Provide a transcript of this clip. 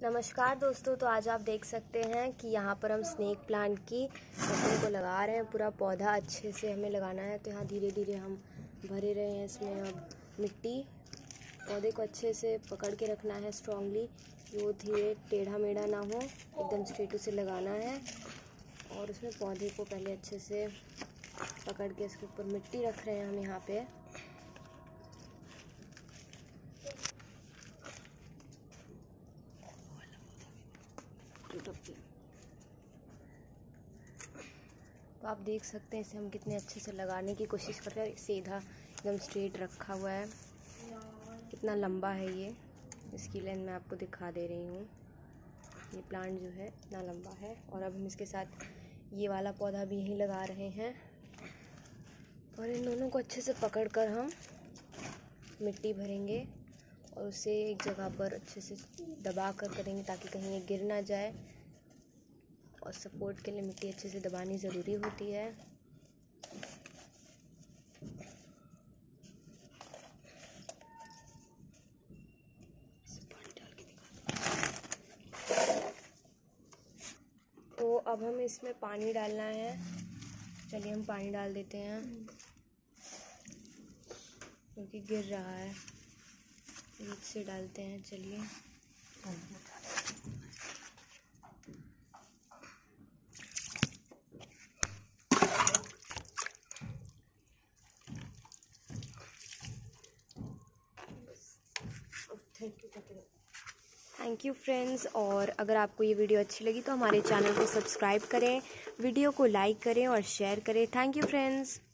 नमस्कार दोस्तों, तो आज आप देख सकते हैं कि यहाँ पर हम स्नेक प्लांट की पत्तियों को लगा रहे हैं। पूरा पौधा अच्छे से हमें लगाना है, तो यहाँ धीरे धीरे हम भरे रहे हैं इसमें अब मिट्टी। पौधे को अच्छे से पकड़ के रखना है स्ट्रांगली, वो धीरे टेढ़ा मेढ़ा ना हो, एकदम स्ट्रेट उसे लगाना है। और उसमें पौधे को पहले अच्छे से पकड़ के इसके ऊपर मिट्टी रख रहे हैं हम यहाँ पे। तो आप देख सकते हैं इसे हम कितने अच्छे से लगाने की कोशिश कर रहे हैं। सीधा एकदम स्ट्रेट रखा हुआ है, कितना लंबा है ये, इसकी लेंथ मैं आपको दिखा दे रही हूँ। ये प्लांट जो है इतना लंबा है। और अब हम इसके साथ ये वाला पौधा भी यहीं लगा रहे हैं। और इन दोनों को अच्छे से पकड़ कर हम मिट्टी भरेंगे और उसे एक जगह पर अच्छे से दबा कर करेंगे ताकि कहीं ये गिर ना जाए। और सपोर्ट के लिए मिट्टी अच्छे से दबानी ज़रूरी होती है। तो अब हमें इसमें पानी डालना है। चलिए हम पानी डाल देते हैं क्योंकि गिर रहा है। बीच से डालते हैं। चलिए थैंक यू फ्रेंड्स। और अगर आपको ये वीडियो अच्छी लगी तो हमारे चैनल को सब्सक्राइब करें, वीडियो को लाइक करें और शेयर करें। Thank you friends.